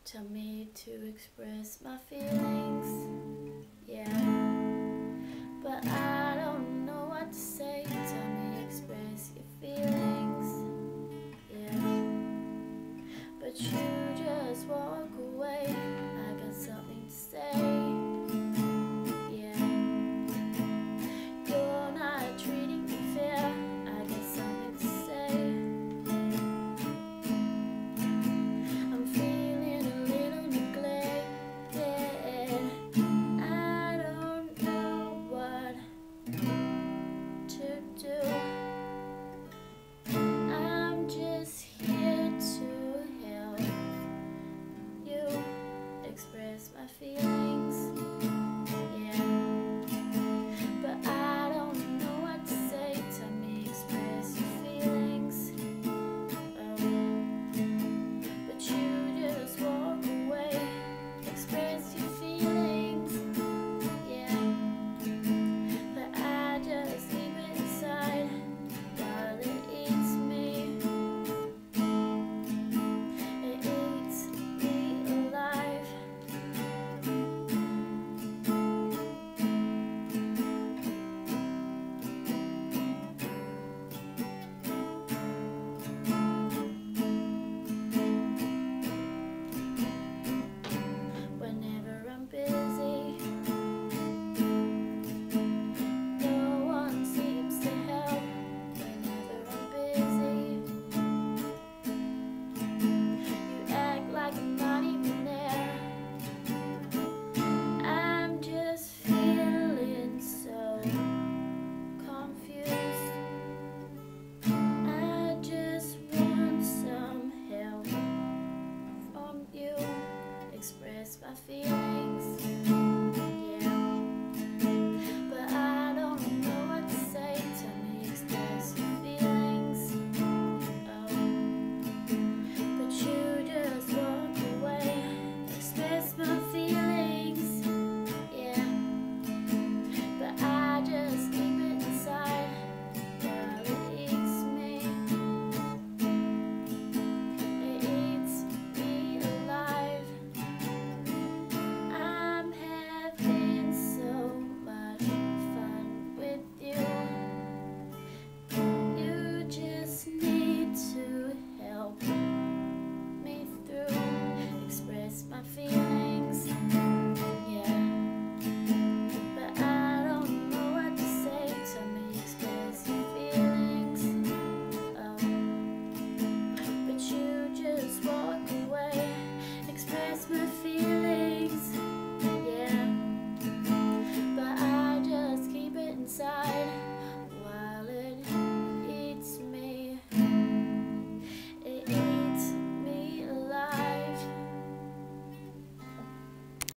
Tell me to express my feelings, yeah. But I don't know what to say. Tell me express your feelings, yeah. But you just walk away. I got something to say, yeah. You're not treating me fair. I got something to say. I'm feeling a little neglected. I don't know what to do. I'm just here to help you express my feelings, yeah. But I don't know what to say. Tell me express your feelings, but you just walk away. Express your feelings, yeah. But I just leave it inside while it eats me. It eats me alive. Whenever I'm busy, no one seems to help. Whenever I'm busy, you act like I'm not even there. I'm just feeling so confused. I just want some help from you. Express my feelings, yeah. But I don't know what to say. Tell me express your feelings, but you just walk away. Express my feelings, yeah. But I just keep it inside while it eats me. It eats me alive. I'm having so much fun with you. You just need to help me through. Express my feelings, yeah. But I don't know what to say. Tell me express your feelings, but you just walk away. Express my feelings, yeah. But I just keep it inside